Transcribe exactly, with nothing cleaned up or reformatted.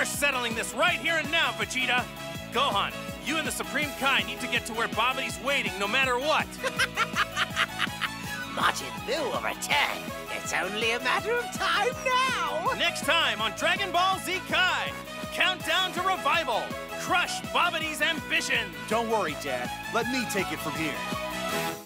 We're settling this right here and now, Vegeta. Gohan, you and the Supreme Kai need to get to where Babidi's waiting no matter what. Majin Buu will return. It's only a matter of time now. Next time on Dragon Ball Z Kai, Countdown to Revival. Crush Babidi's ambition. Don't worry, Dad. Let me take it from here.